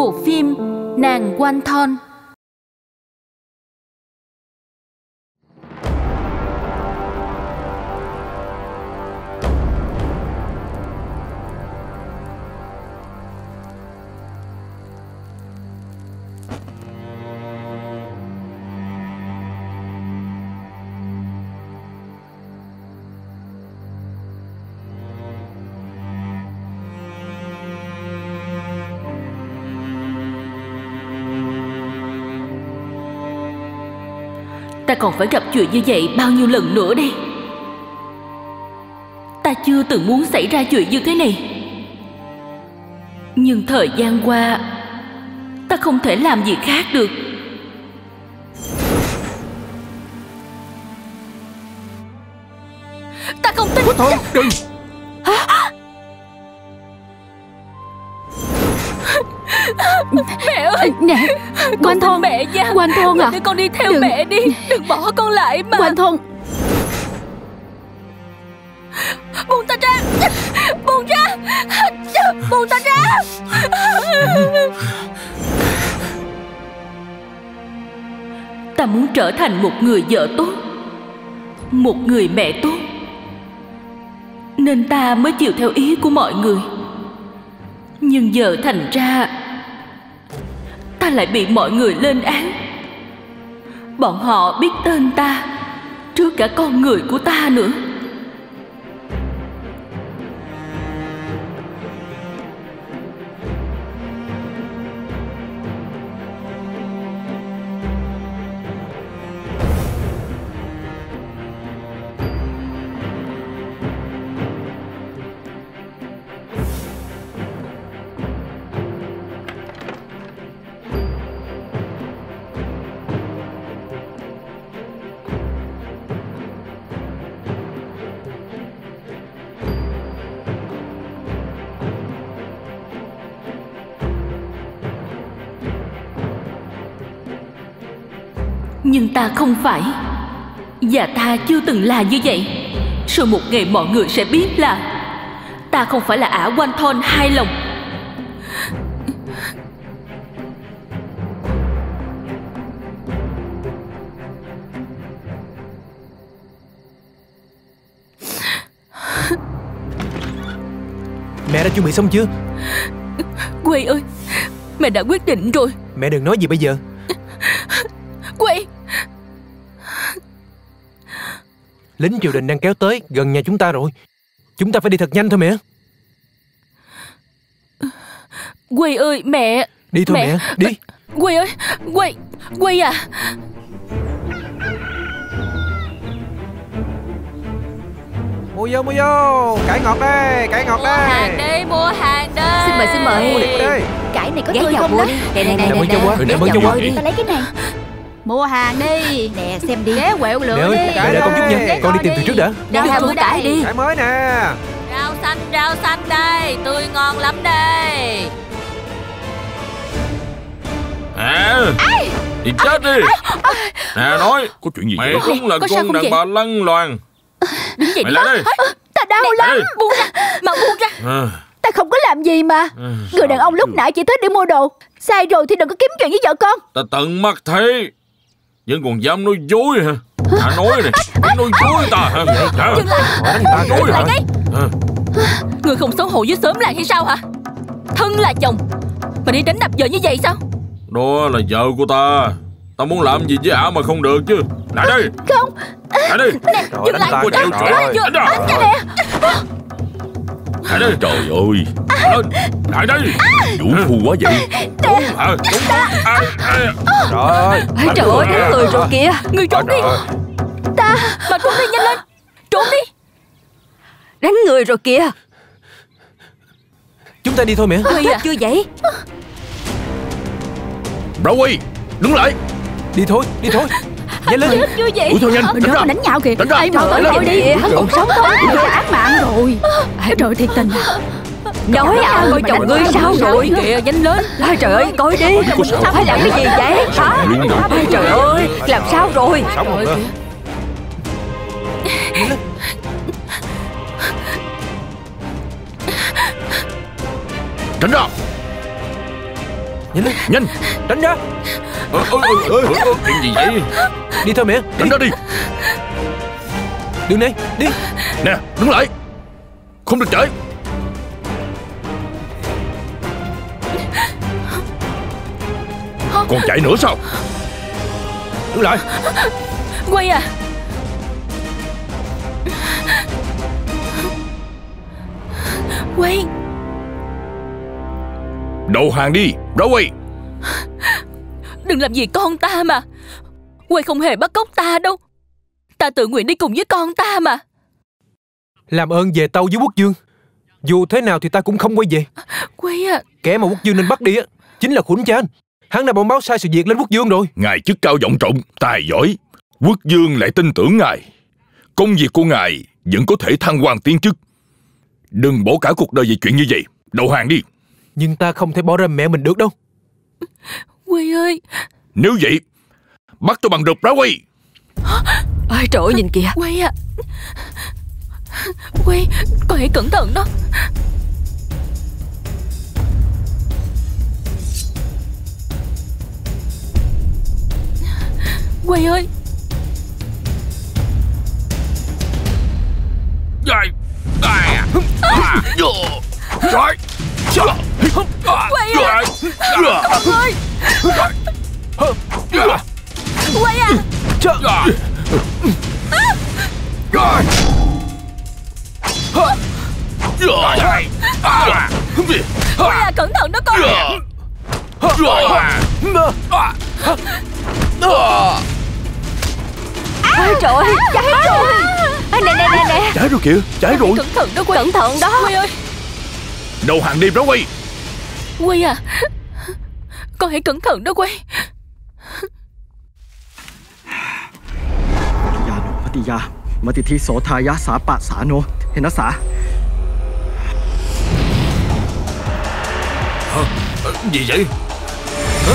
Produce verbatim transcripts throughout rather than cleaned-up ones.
Bộ phim Nàng Quan Thon. Ta còn phải gặp chuyện như vậy bao nhiêu lần nữa đây? Ta chưa từng muốn xảy ra chuyện như thế này. Nhưng thời gian qua, ta không thể làm gì khác được. Ta không tin. Quan Thon, đừng. Mẹ ơi, nè, Quan Thon, mẹ nha. Quan Thon à, để con đi theo đừng. mẹ đi, đừng bỏ con lại mà. Quan Thon, buông ta ra, buông ra, buông ta ra. Ta muốn trở thành một người vợ tốt, một người mẹ tốt, nên ta mới chiều theo ý của mọi người. Nhưng giờ thành ra ta lại bị mọi người lên án. Bọn họ biết tên ta trước cả con người của ta nữa. Nhưng ta không phải, và ta chưa từng là như vậy. Rồi một ngày mọi người sẽ biết là ta không phải là ả Quan Thon hai lòng. Mẹ đã chuẩn bị xong chưa? Quay ơi, mẹ đã quyết định rồi. Mẹ đừng nói gì bây giờ. Quay, lính triều đình đang kéo tới gần nhà chúng ta rồi. Chúng ta phải đi thật nhanh thôi mẹ. Quay ơi, mẹ. Đi thôi mẹ, mẹ đi. Quay ơi, Quay, Quay à. Mua vô, mua vô. Cải ngọt đây, cải ngọt đây. Mua hàng đi, mua hàng đi. Xin mời, xin mời. Mua đi, mua đi. Cải này có tươi không đó? Nè, nè, nè, Nè, nè, mời cho qua, nè, mời cho qua. Ta lấy cái này. Mua hàng đi. Nè, xem đi. Ghé quẹo Mẹ lựa ơi, đi. mẹ đợi con chút nha. Ghé Con đi coi tìm từ trước đã. Đi theo mua cải đi. Cải mới nè. Rau xanh, rau xanh đây, tươi ngon lắm đây. À, đi chết đi. Nè nói, có chuyện gì mày vậy? Cũng là Có sao con không đàn vậy? bà lăng loàn. Đứng vậy Mày lại đây. Ta đau lắm. Buông ra, mà buông ra. À, Ta không có làm gì mà. à, Người đàn ông lúc nãy chỉ tới để mua đồ. Sai rồi thì đừng có kiếm chuyện với vợ con. ta tận mắt thấy, vẫn còn dám nói dối hả? Hả nói này, mày nói dối ta hả? Hả? Dừng lại, Nói dối dừng lại hả? ngay. À, Người không xấu hổ với xóm làng hay sao hả? Thân là chồng mà đi đánh đập vợ như vậy sao? đó là vợ của ta. Ta muốn làm gì với ả mà không được chứ. Lại đây. Không. Lại đây. Dừng lại, Có chịu chuyện. dừng Đánh lại ra. nè. Lại đây. Trời ơi. Lên. Lại đây. Vũ phu quá vậy. Đúng hả? Đúng hả? Ai, ai. Trời ơi. Trời ơi, đánh người rồi kìa. Người trốn đi. Ta. Mà trốn đi, nhanh lên. Trốn đi. Đánh người rồi kìa. Chúng ta đi thôi mẹ. Quay à. Chưa vậy? Browy, đứng lại. Đi thôi, đi thôi. Nhanh lên. Chết chưa vậy? Đuổi theo nhanh. Mình Đánh ra. đánh nhau kìa. Đánh ra. Ai mà Đánh tới ra. rồi đi. Hắn còn sống thôi. Đã án mạng rồi. Trời thiệt tình. Nói à, coi chồng ngươi sao rồi Kìa, nhanh lên. Ai trời ơi, coi đi. Phải làm cái gì vậy hả? Luôn rồi. Ai trời ơi, làm sao rồi? Sống rồi hả? Tránh ra. Nhanh lên, nhanh. tránh ra. Ơ, ơ, ơ, ơ, ơ, chuyện gì vậy? Đi thôi mẹ. Tránh ra đi. Đường này, đi. Nè, đứng lại. Không được chạy. Còn chạy nữa sao? Đứng lại. Quay à. Quay. Đầu hàng đi, ra quay. Đừng làm gì con ta mà. Quay không hề bắt cóc ta đâu. Ta tự nguyện đi cùng với con ta mà. Làm ơn về tâu với Quốc Dương. Dù thế nào thì ta cũng không quay về. Quay à. Kẻ mà Quốc Dương nên bắt đi á chính là Khuẩn Chan. Hắn đã bẩm báo sai sự việc lên Quốc Dương rồi. Ngài chức cao vọng trọng, tài giỏi, Quốc Dương lại tin tưởng ngài. Công việc của ngài vẫn có thể thăng quan tiến chức. Đừng bỏ cả cuộc đời về chuyện như vậy. Đầu hàng đi. Nhưng ta không thể bỏ ra mẹ mình được đâu. Quay ơi. Nếu vậy, bắt tôi bằng rượt ra quay. Ôi trời ơi, nhìn kìa. Quay à. Quay, con hãy cẩn thận đó. Quay ơi. Rồi. À. À. Rồi. Quay à. Con ơi. Quay à. Quay à, cẩn thận đó con. Ôi trời ơi, cháy rồi. À, nè nè nè nè. Cháy rồi kìa, cháy rồi. Cẩn thận đó Quay. Cẩn thận đó. Quay ơi. Đầu hàng đi ra quay. Quay à. Con hãy cẩn thận đó Quay. ยาโนมัติยามัติทิโสทายะสาปะสาโนเห็นนะสา Hả? Gì vậy? Hả?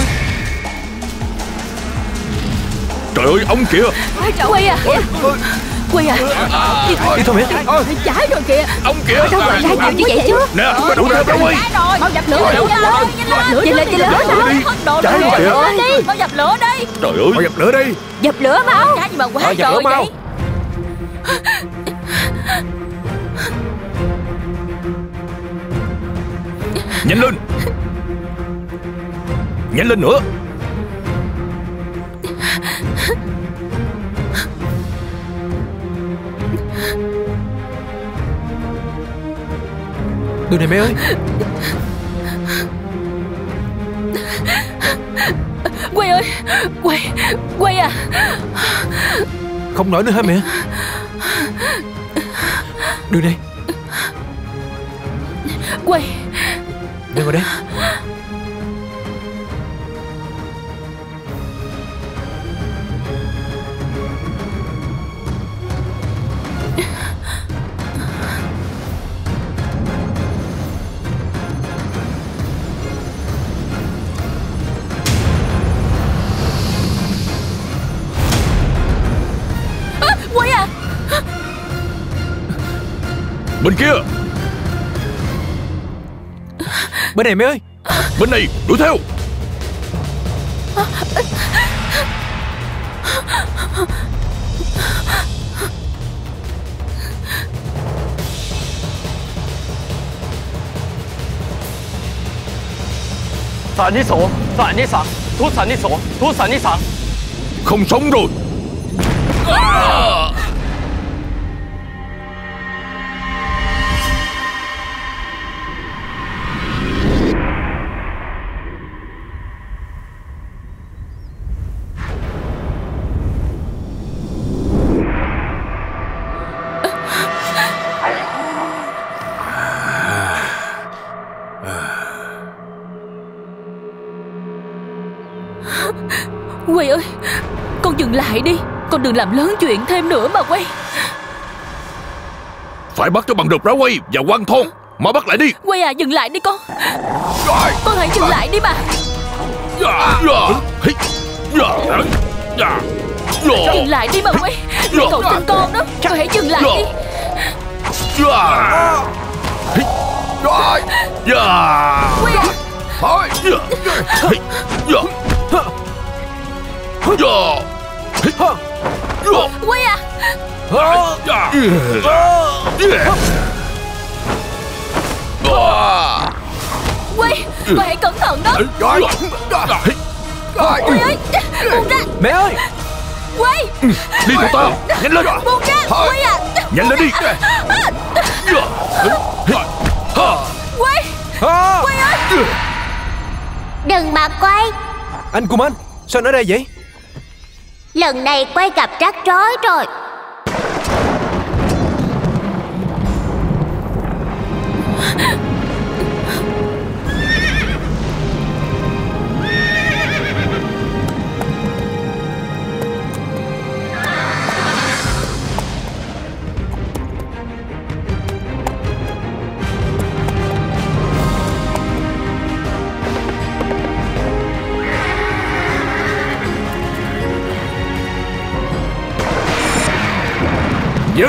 Trời ơi, ông kìa. Quay à. Quay à. Đi thôi mẹ. Cháy rồi kìa. Ông kìa. Sao lại ra nhiều như vậy chứ? Nè, đủ ra ra quay. Mau dập lửa. Chạy lên, chạy lên. Cháy rồi kìa. Đi, mau dập lửa đi. Trời ơi, mau dập lửa đi. Dập lửa mau. Cháy gì mà quá Ờ, dập lửa trời mau. vậy. Nhanh lên. Nhanh lên nữa. Đường này mẹ ơi. Quay ơi. Quay. Quay à. Không nổi nữa hả mẹ? Đường này. Quay. Mẹ ngồi đây. Quay à. Bên kia. Bên này mẹ ơi. Bên này, đuổi theo. Phản đi sổ, phản đi sẵn, thu sẵn đi sổ, thu sẵn đi sẵn. Không sống rồi. À! Quay ơi. Con dừng lại đi. Con đừng làm lớn chuyện thêm nữa mà Quay. Phải bắt cho bằng được ra quay và quan thôn. Mau bắt lại đi. Quay à, dừng lại đi con. Con hãy dừng lại đi mà. Dừng lại đi mà Quay. Mẹ cậu xin con đó. Con hãy dừng lại đi. Quay à. Quay à. Quay, quay hãy cẩn thận đó. Quay ơi, buông ra. Mẹ ơi. Quay. Đi theo tao, nhanh lên. Buông ra, Quay à. Nhanh lên đi. Quay. Quay ơi. Đừng mà quay. Anh Cùng Anh, sao anh ở đây vậy? Lần này quay gặp rắc rối rồi. Dừng.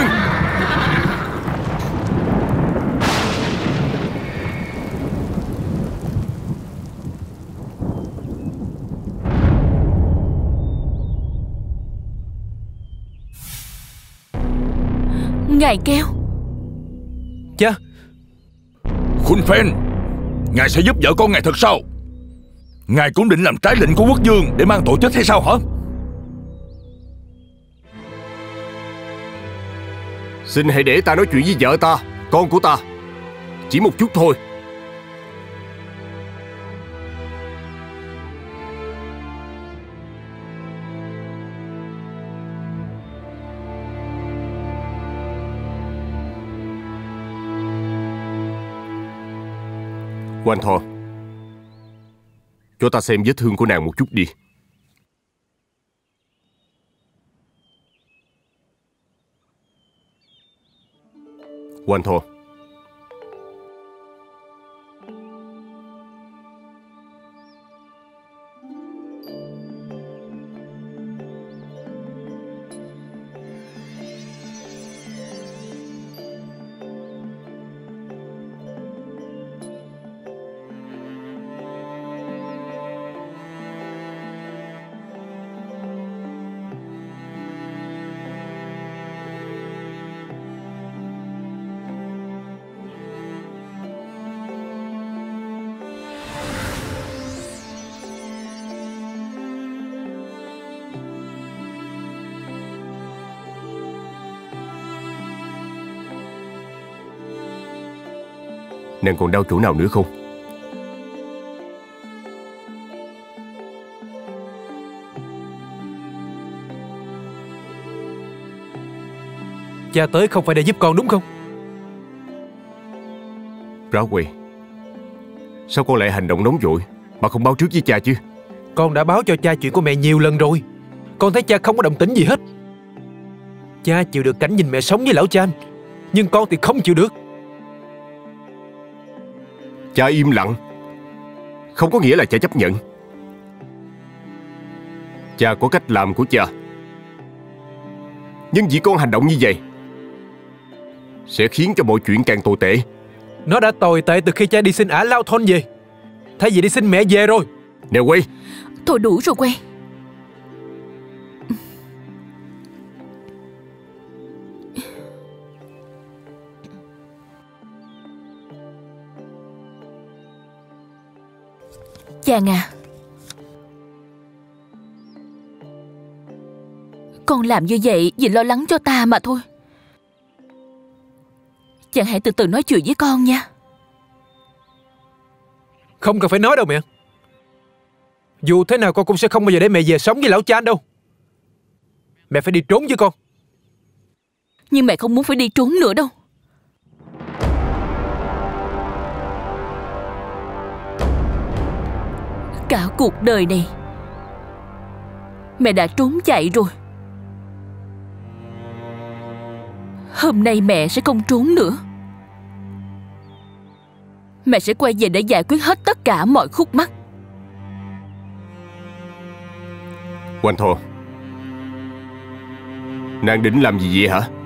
Ngài Keo. Cha. Khun Phen, ngài sẽ giúp vợ con ngài thật sao? Ngài cũng định làm trái lệnh của quốc vương để mang tội chết hay sao hả? Xin hãy để ta nói chuyện với vợ ta, con của ta. Chỉ một chút thôi. Quan Thọ, cho ta xem vết thương của nàng một chút đi. Quan Thọ, nàng còn đau chỗ nào nữa không? Cha tới không phải để giúp con đúng không? Broadway, sao con lại hành động nóng vội mà không báo trước với cha chứ? Con đã báo cho cha chuyện của mẹ nhiều lần rồi. Con thấy cha không có động tĩnh gì hết. Cha chịu được cảnh nhìn mẹ sống với lão Chan, nhưng con thì không chịu được. Cha im lặng không có nghĩa là cha chấp nhận. Cha có cách làm của cha, nhưng vì con hành động như vậy sẽ khiến cho mọi chuyện càng tồi tệ. Nó đã tồi tệ từ khi cha đi xin ả Lao Thôn về, thay vì đi xin mẹ về rồi. Nè Quay. Thôi đủ rồi Quay. Chàng à, con làm như vậy vì lo lắng cho ta mà thôi. Chàng hãy từ từ nói chuyện với con nha. Không cần phải nói đâu mẹ. Dù thế nào con cũng sẽ không bao giờ để mẹ về sống với lão Chan đâu. Mẹ phải đi trốn với con. Nhưng mẹ không muốn phải đi trốn nữa đâu. Cả cuộc đời này mẹ đã trốn chạy rồi. Hôm nay mẹ sẽ không trốn nữa. Mẹ sẽ quay về để giải quyết hết tất cả mọi khúc mắc. Quan Thọ, nàng định làm gì vậy hả?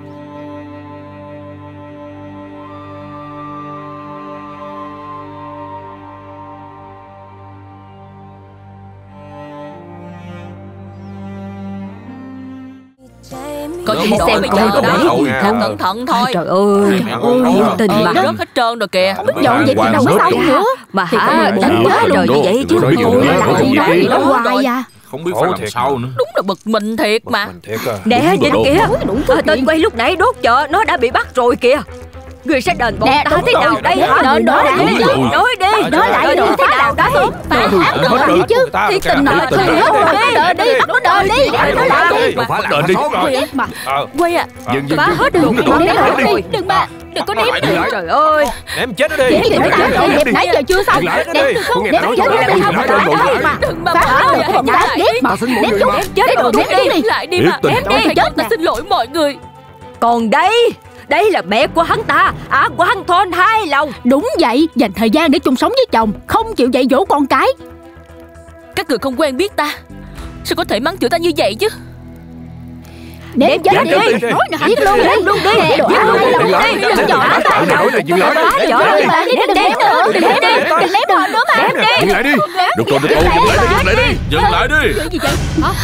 Có gì xem bây coi giờ có đó. để gì không. Cẩn thận thôi. Trời ơi, trời ơi, nhiệt tình mà. Rớt hết trơn rồi kìa. Dọn vậy thì đâu có xong nữa. Mà Thì hả, còn đánh bốn quá giờ trời như vậy chứ. Nói Ôi, gì nữa, lại nói gì gì đó. nữa. đâu hoài à. Không biết phải làm sao nữa. Đúng là bực mình thiệt mà. Thiệt à. Nè, nhìn rồi, kìa. đúng Ờ, tên quay lúc nãy đốt chợ, nó đã bị bắt rồi kìa. Người sẽ đền bọn Nè, ta đúng thế rồi, nào đây đúng hả? rồi, Nói đúng đi, rồi. nói đi. Nói lại Nói như thế nào đây? Bà ác nó đợi chứ. Thì tình nợ Tình thì nợ. hết rồi. Đợi đi, nó đợi đi. Nó lại đi. Đâu phải là Đền đi. Mà Quay à. Dừng dừng Phá dừng. hết đường đừng ném ném rồi. đừng mà đừng có ném nữa. Trời ơi. Ném chết nó đi. Vậy thì nó tạm thời dẹp nãy giờ chưa xong. Dừng lại. Ném Con nghe ném ta nói chết rồi, nó đi. dừng lại, Phá dừng lại. mà. Đừng mà Phá bỏ được ra. không đã ném mà. Ta xin mọi Ném người vô. mà. Chết Ném rồi, vô ném đi. Lại đi Thiệt mà. tình. Em đi. Chết Con ta nè. xin lỗi mọi người. Còn đây, đây là mẹ của hắn ta, Ả Quan Thon Hai Lòng. Đúng vậy, dành thời gian để chung sống với chồng, không chịu dạy dỗ con cái. Các người không quen biết ta, sao có thể mắng chửi ta như vậy chứ? Ném chết chết đi. đi. Nói nè, giết luôn đi. luôn đi. Nè, đồ Giết ăn luôn hay đi. lòng Đi. đi. Đừng Đừng chọn chọn ta. ta. Nói là dừng lại. Phá chợ Đừng đi. mà, đừng Đừng ném nữa. Đừng ném đi. Đừng ném họ nữa mà. Dừng lại đi. Được rồi, được rồi, dừng lại đi, dừng lại đi. Dừng lại đi. Gì vậy?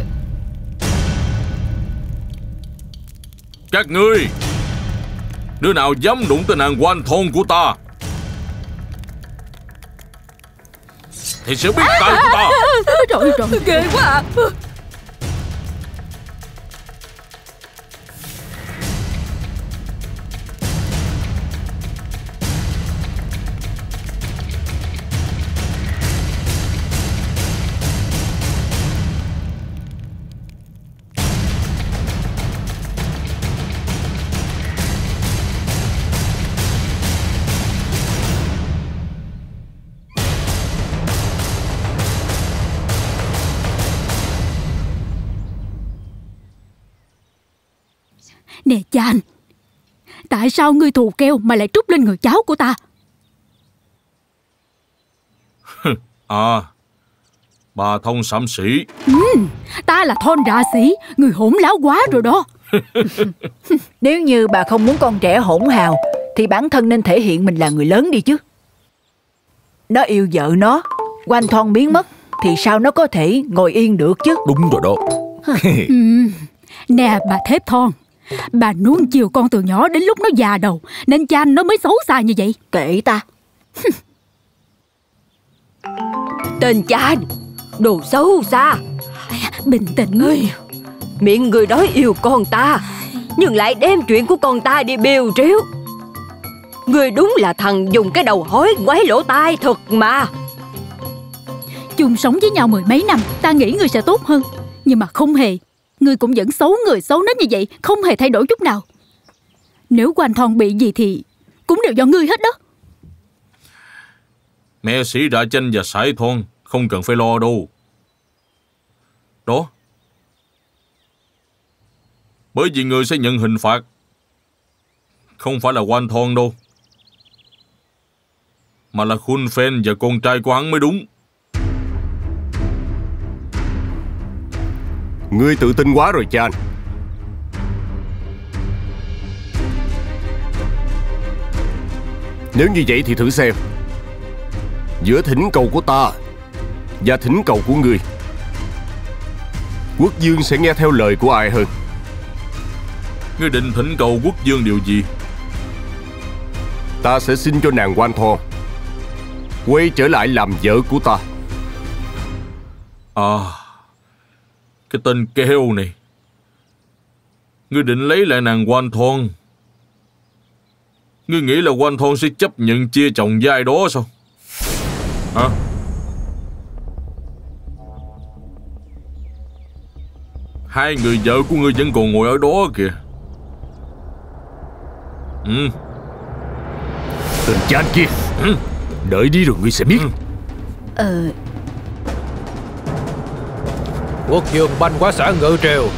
Các ngươi, đứa nào dám đụng tới nàng Quan Thon của ta thì sẽ biết tay của ta. Trời trời. Ghê quá à. Nè Chan, tại sao ngươi thù keo mà lại trút lên người cháu của ta? À, bà thông sẩm sĩ. Ta là Thon Rạ Sĩ, người hỗn láo quá rồi đó. Nếu như bà không muốn con trẻ hỗn hào thì bản thân nên thể hiện mình là người lớn đi chứ. Nó yêu vợ nó, Quan Thon biến mất thì sao nó có thể ngồi yên được chứ. Đúng rồi đó. Ừm, Nè bà Thép Thon, bà nuông chiều con từ nhỏ đến lúc nó già đầu, nên Chan nó mới xấu xa như vậy. Kệ ta. Tên Chan, đồ xấu xa. Bình tĩnh ngươi. Miệng người đó yêu con ta, nhưng lại đem chuyện của con ta đi bêu trếu. Người đúng là thằng dùng cái đầu hói ngoáy lỗ tai thật mà. Chung sống với nhau mười mấy năm, ta nghĩ ngươi sẽ tốt hơn. Nhưng mà không hề. Ngươi cũng vẫn xấu người xấu nết như vậy, không hề thay đổi chút nào. Nếu Quan Thon bị gì thì cũng đều do ngươi hết đó. Mẹ sĩ Rạ Chanh và Sải Thon không cần phải lo đâu. Đó. Bởi vì người sẽ nhận hình phạt không phải là Quan Thon đâu, mà là Khun Phen và con trai của hắn mới đúng. Ngươi tự tin quá rồi Chan. Nếu như vậy thì thử xem, giữa thỉnh cầu của ta và thỉnh cầu của ngươi, quốc vương sẽ nghe theo lời của ai hơn? Ngươi định thỉnh cầu quốc vương điều gì? Ta sẽ xin cho nàng Quan Thon quay trở lại làm vợ của ta. À, cái tên keo này. Ngươi định lấy lại nàng Quan Thon? Ngươi nghĩ là Quan Thon sẽ chấp nhận chia chồng với ai đó sao? Hả? Hai người vợ của ngươi vẫn còn ngồi ở đó kìa. Ừ. Tên Chan kia, Ừ. đợi đi rồi ngươi sẽ biết. Ừ. Ờ, Quốc vương banh quá xã ngự triều.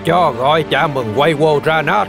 cho gọi cha mừng quay Woldranath.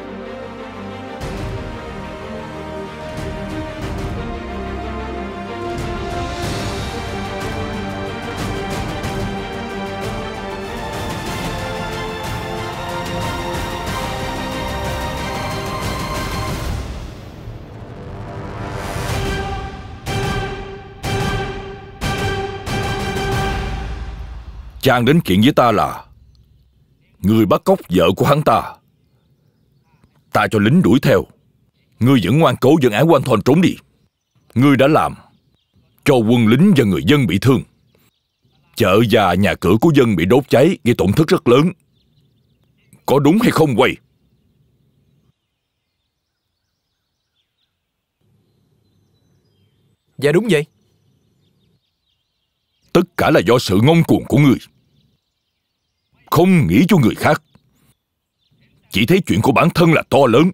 Chàng đến kiện với ta là người bắt cóc vợ của hắn ta. Ta cho lính đuổi theo, ngươi vẫn ngoan cố dẫn án Quan Thon trốn đi. Ngươi đã làm cho quân lính và người dân bị thương. Chợ và nhà cửa của dân bị đốt cháy, gây tổn thất rất lớn. Có đúng hay không Quay? Dạ đúng vậy. Tất cả là do sự ngông cuồng của ngươi, không nghĩ cho người khác, chỉ thấy chuyện của bản thân là to lớn.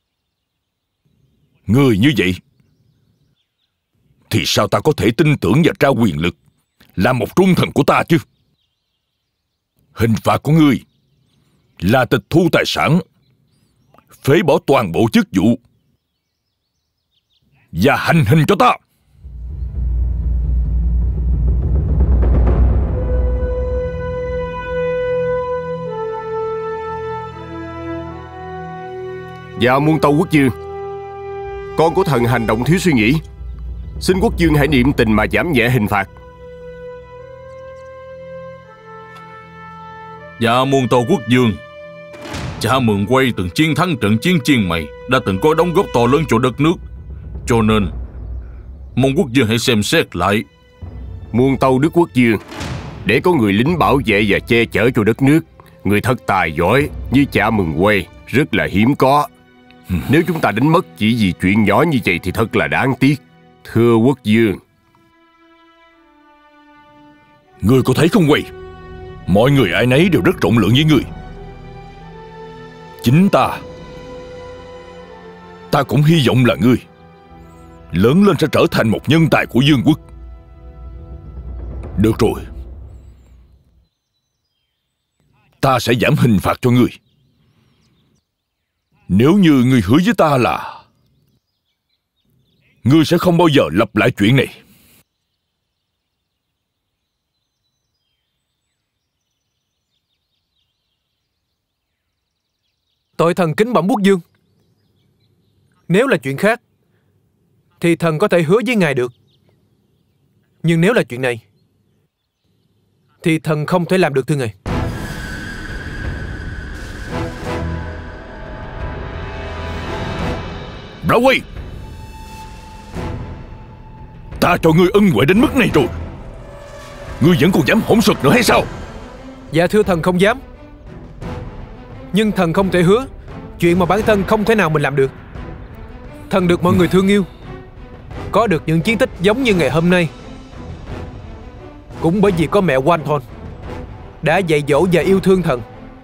Người như vậy thì sao ta có thể tin tưởng và trao quyền lực làm một trung thần của ta chứ? Hình phạt của ngươi là tịch thu tài sản, phế bỏ toàn bộ chức vụ và hành hình cho ta. Dạ Muôn Tâu quốc dương, con của thần hành động thiếu suy nghĩ, xin quốc dương hãy niệm tình mà giảm nhẹ hình phạt. Dạ Muôn Tâu quốc dương, cha Mừng Quay từng chiến thắng trận chiến Chiên Mày, đã từng có đóng góp to lớn cho đất nước, cho nên mong quốc dương hãy xem xét lại. Muôn Tâu đức quốc dương, để có người lính bảo vệ và che chở cho đất nước, người thật tài giỏi như cha Mừng Quay rất là hiếm có. Nếu chúng ta đánh mất chỉ vì chuyện nhỏ như vậy thì thật là đáng tiếc. Thưa quốc dương. Ngươi có thấy không Quay? Mọi người ai nấy đều rất rộng lượng với ngươi. Chính ta Ta cũng hy vọng là ngươi lớn lên sẽ trở thành một nhân tài của vương quốc. Được rồi, ta sẽ giảm hình phạt cho ngươi, nếu như ngươi hứa với ta là ngươi sẽ không bao giờ lặp lại chuyện này. Tội thần kính bẩm quốc dương. Nếu là chuyện khác thì thần có thể hứa với ngài được, nhưng nếu là chuyện này thì thần không thể làm được thưa ngài. Lão Quay, ta cho ngươi ân huệ đến mức này rồi, ngươi vẫn còn dám hỗn xược nữa hay sao? Dạ thưa thần không dám, nhưng thần không thể hứa chuyện mà bản thân không thể nào mình làm được. Thần được mọi người thương yêu, có được những chiến tích giống như ngày hôm nay cũng bởi vì có mẹ Quan Thon đã dạy dỗ và yêu thương thần.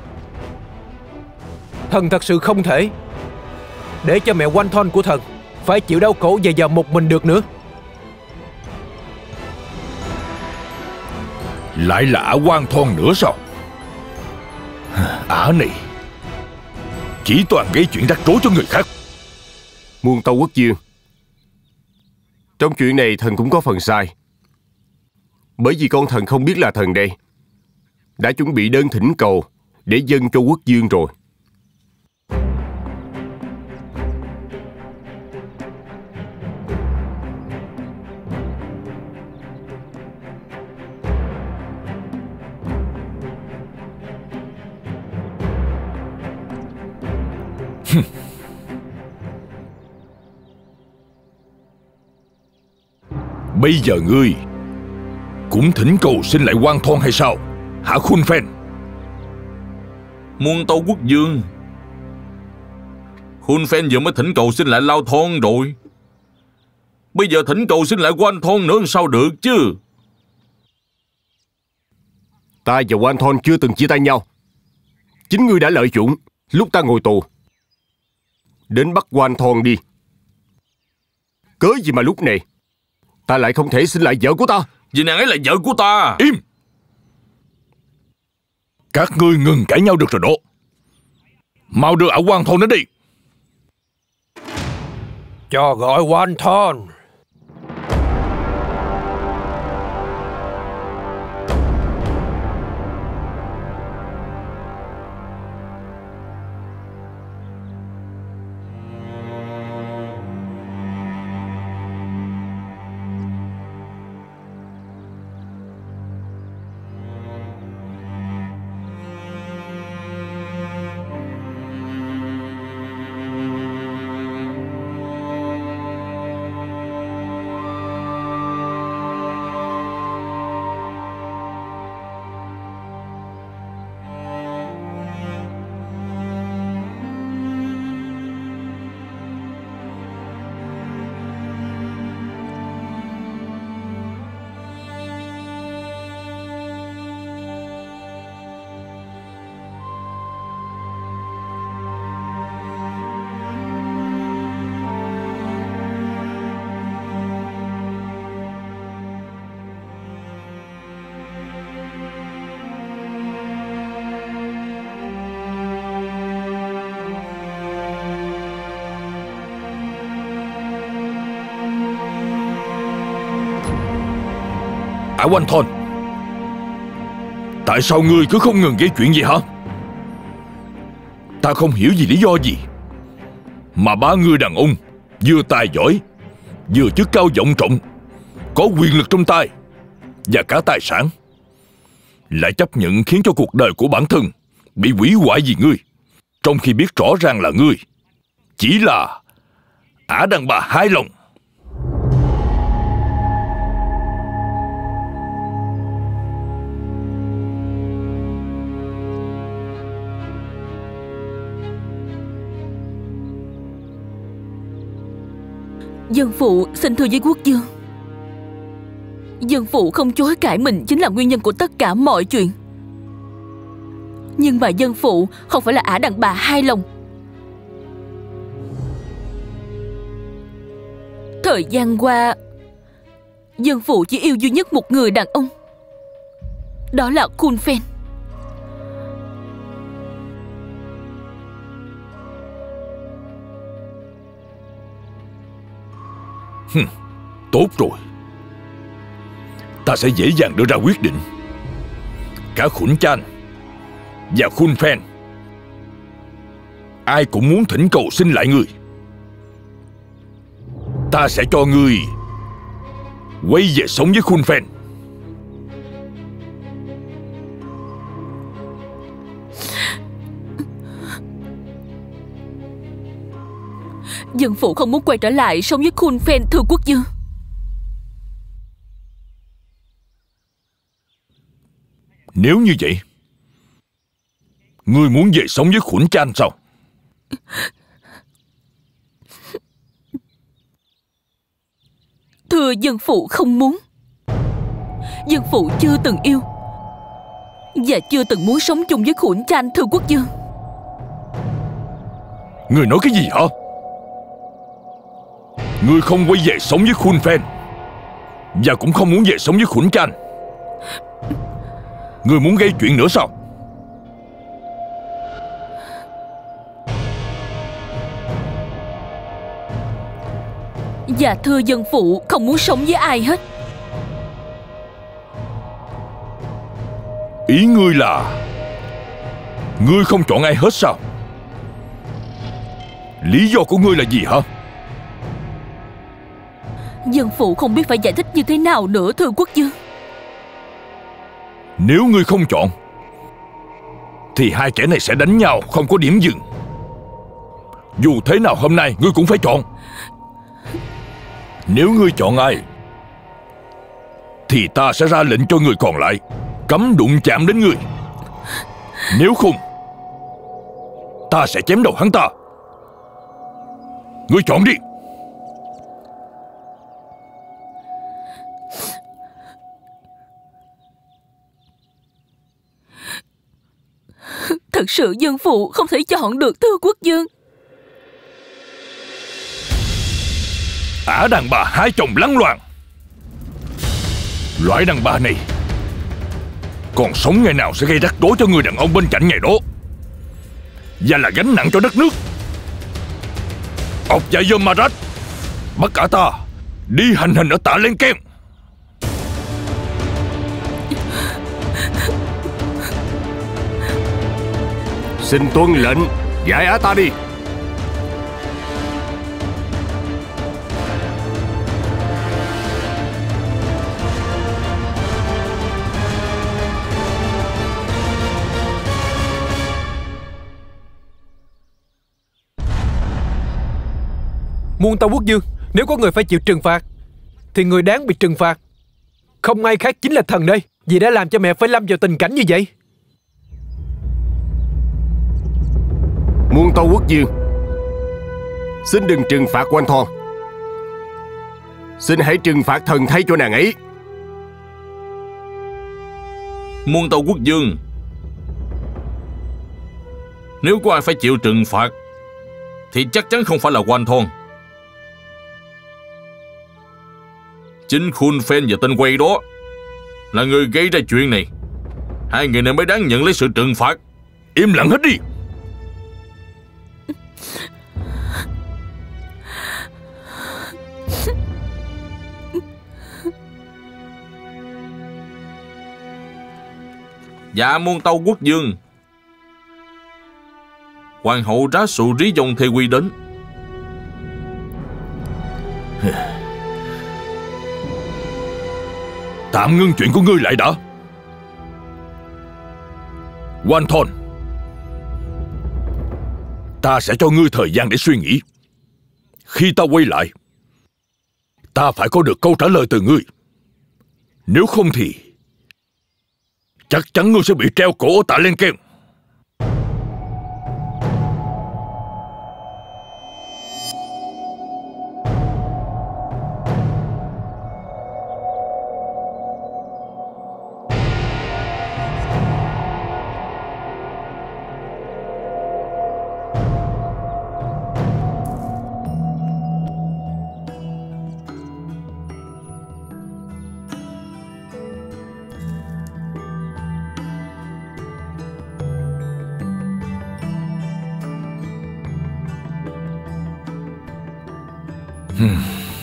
Thần thật sự không thể để cho mẹ Quan Thon của thần phải chịu đau khổ và giờ một mình được nữa. Lại là ả Quan Thon nữa sao? Ả này chỉ toàn gây chuyện rắc rối cho người khác. Muôn Tâu quốc dương, trong chuyện này thần cũng có phần sai. Bởi vì con thần không biết là thần đây đã chuẩn bị đơn thỉnh cầu để dâng cho quốc dương rồi. Bây giờ ngươi cũng thỉnh cầu xin lại Quan Thon hay sao, hả Khun Phen? Muôn Tâu quốc dương, Khun Phen vừa mới thỉnh cầu xin lại Lao Thon rồi, bây giờ thỉnh cầu xin lại Quan Thon nữa sao được chứ? Ta và Quan Thon chưa từng chia tay nhau. Chính ngươi đã lợi dụng lúc ta ngồi tù đến bắt Quan Thon đi. Cớ gì mà lúc này ta lại không thể xin lại vợ của ta? Vì nàng ấy là vợ của ta. Im! Các ngươi ngừng cãi nhau được rồi đó. Mau đưa ả Quan Thôn đến đi. Cho gọi Quan Thôn. Ả Quan Thôn, tại sao ngươi cứ không ngừng gây chuyện gì hả? Ta không hiểu vì lý do gì mà ba người đàn ông vừa tài giỏi, vừa chức cao vọng trọng, có quyền lực trong tay và cả tài sản, lại chấp nhận khiến cho cuộc đời của bản thân bị hủy hoại vì ngươi, trong khi biết rõ ràng là ngươi chỉ là ả đàn bà hài lòng. Dân phụ xin thưa với quốc vương, dân phụ không chối cãi mình chính là nguyên nhân của tất cả mọi chuyện. Nhưng mà dân phụ không phải là ả đàn bà hài lòng. Thời gian qua, dân phụ chỉ yêu duy nhất một người đàn ông, đó là Khun Phen. Hừm, tốt rồi. Ta sẽ dễ dàng đưa ra quyết định. Cả Khun Chan và Khun Phen, ai cũng muốn thỉnh cầu xin lại ngươi. Ta sẽ cho ngươi quay về sống với Khun Phen. Dân phụ không muốn quay trở lại sống với Khun Phen, thưa quốc vương. Nếu như vậy, ngươi muốn về sống với Khun Chan sao? Thưa dân phụ không muốn. Dân phụ chưa từng yêu và chưa từng muốn sống chung với Khun Chan, thưa quốc vương. Ngươi nói cái gì hả? Ngươi không quay về sống với Khun Phen và cũng không muốn về sống với Khun Chan. Ngươi muốn gây chuyện nữa sao? Dạ thưa dân phụ không muốn sống với ai hết. Ý ngươi là ngươi không chọn ai hết sao? Lý do của ngươi là gì hả? Dân phụ không biết phải giải thích như thế nào nữa, thưa quốc vương. Nếu ngươi không chọn thì hai kẻ này sẽ đánh nhau không có điểm dừng. Dù thế nào hôm nay ngươi cũng phải chọn. Nếu ngươi chọn ai thì ta sẽ ra lệnh cho người còn lại cấm đụng chạm đến ngươi. Nếu không, ta sẽ chém đầu hắn ta. Ngươi chọn đi. Thật sự dân phụ không thể chọn được, thưa quốc vương. Ả đàn bà hai chồng lăng loàn. Loại đàn bà này Còn sống ngày nào sẽ gây rắc rối cho người đàn ông bên cạnh ngày đó, và là gánh nặng cho đất nước. Ốc Dạ Dơm Marat, bắt cả ta đi hành hình ở Tạ Len Keng. Xin tuân lệnh, giải Ả ta đi. Muôn Tâu Quốc Dương, nếu có người phải chịu trừng phạt thì người đáng bị trừng phạt không ai khác chính là thần đây. Vì đã làm cho mẹ phải lâm vào tình cảnh như vậy. Muôn Tâu Quốc Dương, xin đừng trừng phạt Oanh Thon. Xin hãy trừng phạt thần thay cho nàng ấy. Muôn Tâu Quốc Dương, nếu có ai phải chịu trừng phạt thì chắc chắn không phải là Oanh Thon. Chính Khun Phen và tên quay đó là người gây ra chuyện này. Hai người này mới đáng nhận lấy sự trừng phạt. Im lặng hết đi. Dạ Muôn Tâu Quốc Dương, Hoàng hậu Rá Sụ Rí Dông Thê Quy đến. Tạm ngưng chuyện của ngươi lại đã. Oanh Thon, ta sẽ cho ngươi thời gian để suy nghĩ. Khi ta quay lại, ta phải có được câu trả lời từ ngươi. Nếu không thì chắc chắn ngươi sẽ bị treo cổ ở Tạ Len Keng. Hmm.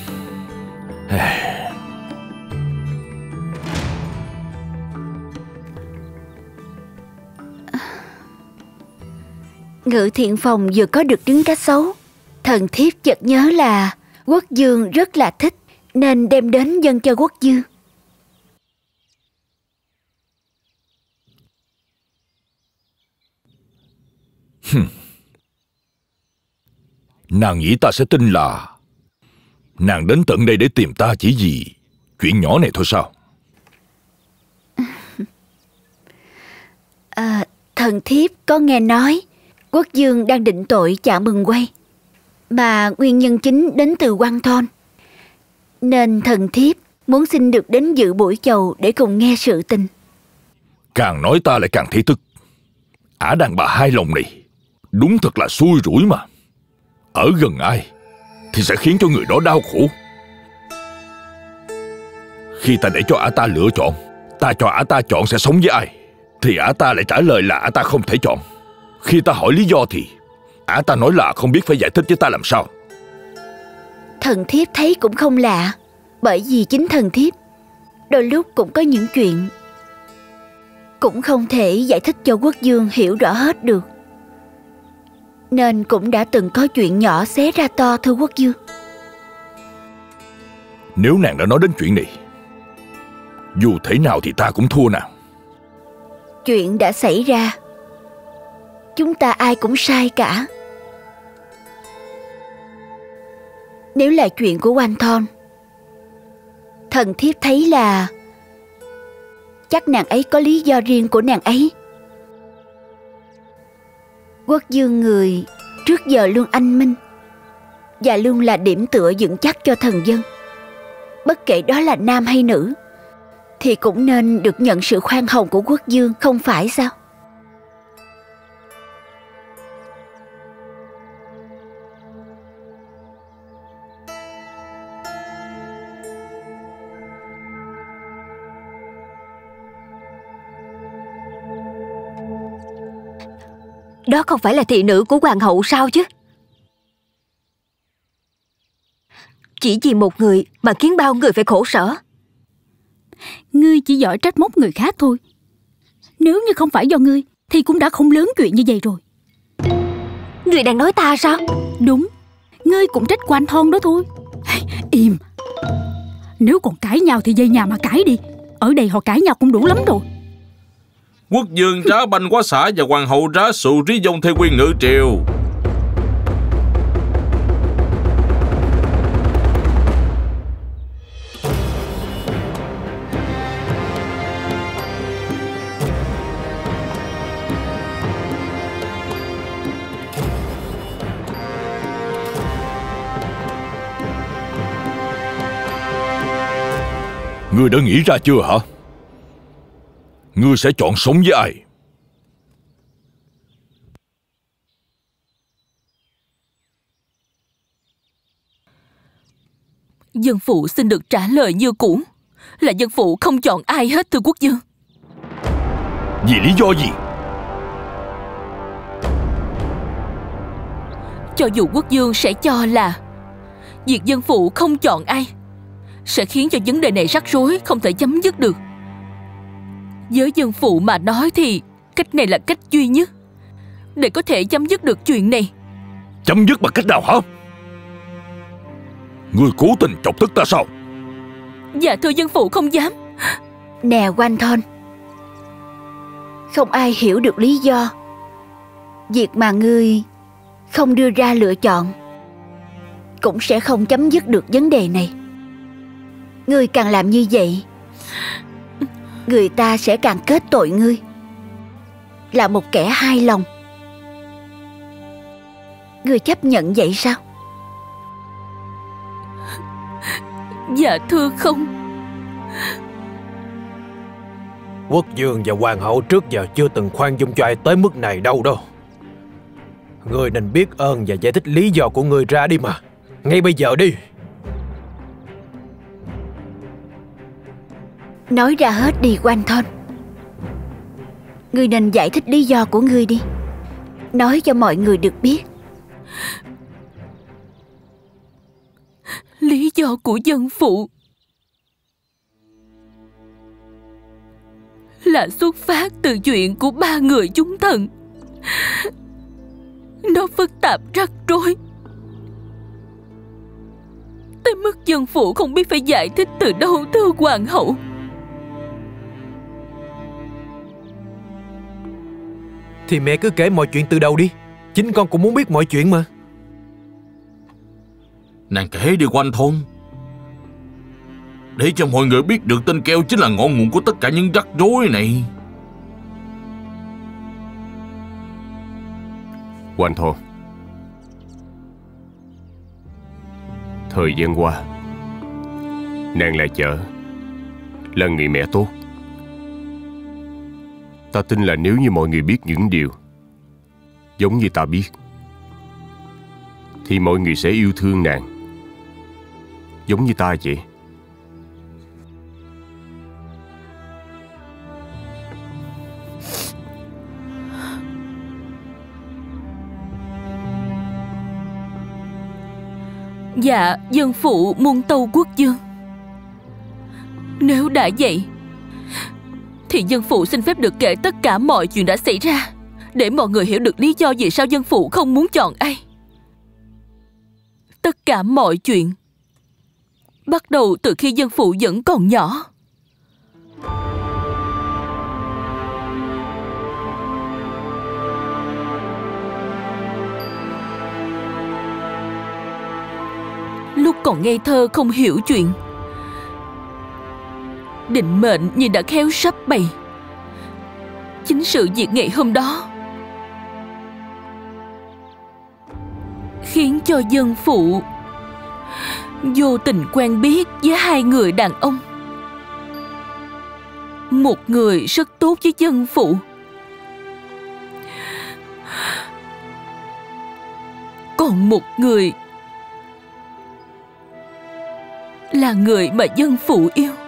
Ngự thiện phòng vừa có được trứng cá sấu, thần thiếp chợt nhớ là Quốc Dương rất là thích, nên đem đến dâng cho Quốc Dương. Hmm. Nàng nghĩ ta sẽ tin là nàng đến tận đây để tìm ta chỉ vì chuyện nhỏ này thôi sao? À, thần thiếp có nghe nói Quốc Dương đang định tội Chạ Mừng Quay, mà nguyên nhân chính đến từ Oanh Thon, nên thần thiếp muốn xin được đến dự buổi chầu để cùng nghe sự tình. Càng nói ta lại càng thấy tức. Ả đàn bà hai lòng này đúng thật là xui rủi mà. Ở gần ai thì sẽ khiến cho người đó đau khổ. Khi ta để cho ả ta lựa chọn, ta cho ả ta chọn sẽ sống với ai, thì ả ta lại trả lời là ả ta không thể chọn. Khi ta hỏi lý do thì ả ta nói là không biết phải giải thích với ta làm sao. Thần thiếp thấy cũng không lạ, bởi vì chính thần thiếp đôi lúc cũng có những chuyện cũng không thể giải thích cho Quốc Dương hiểu rõ hết được, nên cũng đã từng có chuyện nhỏ xé ra to, thưa Quốc Dương. Nếu nàng đã nói đến chuyện này, dù thế nào thì ta cũng thua nàng. Chuyện đã xảy ra, chúng ta ai cũng sai cả. Nếu là chuyện của Oanh Thon, thần thiếp thấy là chắc nàng ấy có lý do riêng của nàng ấy. Quốc Dương người trước giờ luôn anh minh và luôn là điểm tựa vững chắc cho thần dân. Bất kể đó là nam hay nữ thì cũng nên được nhận sự khoan hồng của Quốc Dương, không phải sao? Đó không phải là thị nữ của hoàng hậu sao chứ? Chỉ vì một người mà khiến bao người phải khổ sở. Ngươi chỉ giỏi trách móc người khác thôi. Nếu như không phải do ngươi thì cũng đã không lớn chuyện như vậy rồi. Ngươi đang nói ta sao? Đúng, ngươi cũng trách Quan Thon đó thôi. Im. Nếu còn cãi nhau thì về nhà mà cãi đi. Ở đây họ cãi nhau cũng đủ lắm rồi. Quốc vương trá banh quá xả và hoàng hậu trá sụ trí dông theo quy ngự triều. Ngươi đã nghĩ ra chưa hả? Ngươi sẽ chọn sống với ai? Dân phụ xin được trả lời như cũ, là dân phụ không chọn ai hết, thưa quốc vương. Vì lý do gì? Cho dù quốc vương sẽ cho là việc dân phụ không chọn ai sẽ khiến cho vấn đề này rắc rối không thể chấm dứt được, với dân phụ mà nói thì cách này là cách duy nhất để có thể chấm dứt được chuyện này. Chấm dứt bằng cách nào hả? Ngươi cố tình chọc tức ta sao? Dạ thưa dân phụ không dám. Nè Quan Thon, không ai hiểu được lý do việc mà ngươi không đưa ra lựa chọn cũng sẽ không chấm dứt được vấn đề này. Ngươi càng làm như vậy, người ta sẽ càng kết tội ngươi là một kẻ hai lòng. Ngươi chấp nhận vậy sao? Dạ thưa không. Quốc vương và hoàng hậu trước giờ chưa từng khoan dung cho ai tới mức này đâu đâu. Ngươi nên biết ơn và giải thích lý do của ngươi ra đi mà. Ngay bây giờ đi. Nói ra hết đi Quan Thon. Ngươi nên giải thích lý do của ngươi đi. Nói cho mọi người được biết. Lý do của dân phụ là xuất phát từ chuyện của ba người chúng thần. Nó phức tạp rắc rối tới mức dân phụ không biết phải giải thích từ đâu, thưa hoàng hậu. Thì mẹ cứ kể mọi chuyện từ đầu đi. Chính con cũng muốn biết mọi chuyện mà. Nàng kể đi Quan Thon, để cho mọi người biết được tên keo chính là ngọn nguồn của tất cả những rắc rối này. Quan Thon, thời gian qua nàng lại chợ là người mẹ tốt. Ta tin là nếu như mọi người biết những điều giống như ta biết thì mọi người sẽ yêu thương nàng giống như ta vậy. Dạ dân phụ muôn tâu quốc vương. Nếu đã vậy thì dân phụ xin phép được kể tất cả mọi chuyện đã xảy ra, để mọi người hiểu được lý do vì sao dân phụ không muốn chọn ai. Tất cả mọi chuyện bắt đầu từ khi dân phụ vẫn còn nhỏ. Lúc còn ngây thơ không hiểu chuyện, định mệnh như đã khéo sắp bày. Chính sự việc ngày hôm đó khiến cho dân phụ vô tình quen biết với hai người đàn ông. Một người rất tốt với dân phụ, còn một người là người mà dân phụ yêu.